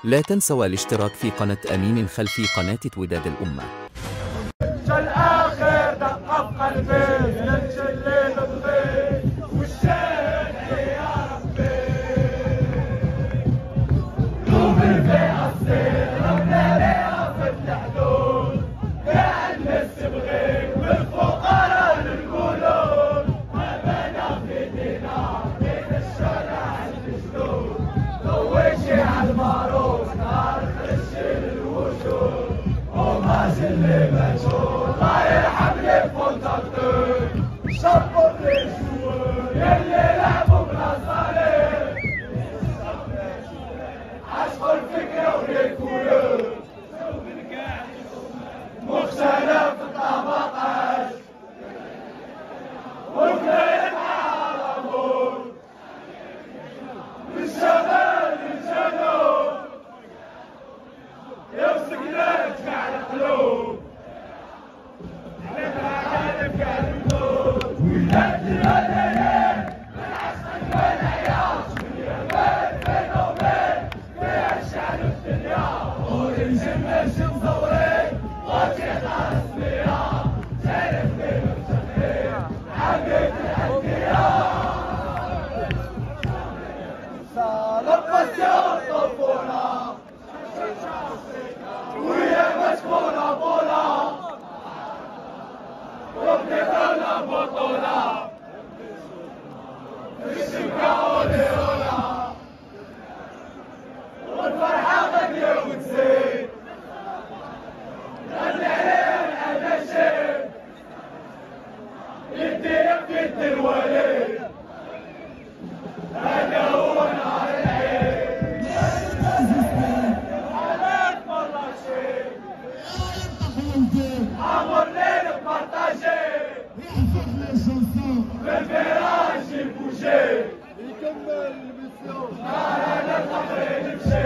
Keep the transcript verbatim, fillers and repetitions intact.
لا تنسوا الاشتراك في قناة أمين خلفي قناة وداد الأمة. الآخر دقة في قلبي يمشي الليل بضيق والشارع يا ربي قلوبي فيها الصير ربنا ليها في الحدود قاعد نستبغيك بالفقراء للقلوب أبانا في دينا بين الشارع الجدود ضويشي على المعروف نار خشي للوجود وما زلي مجهول الله يرحم لي فوتاتور شربوا الرجول يلي لعبوا بلا صالح عشقوا الفكرة والكولور مختلف الطبقات وكلنا على الأمور من الشمال للجنوب يمسك ناجح على القلوب عليك العالم قاعد يموت وينادي الليل من عشق والعياط واليمين بين وبين فيها الشعب الدنيا ورنجم ماشي مصورين وتيطلع السمية شايف بين الجميع حقيقة الأنبياء لبس يا الطفولة وهي مشغولة بولا وبنبنى بطولة الشبكة والهولة والفرحة غنية وتزيد غني عليها الأناشيد يديك في يد الوليد هذا هو نهار العيد حالات مرة شيء عمر ليل ببارطاجي بالفراش يبوجي يكمل المسيون نهار على القبر نمشي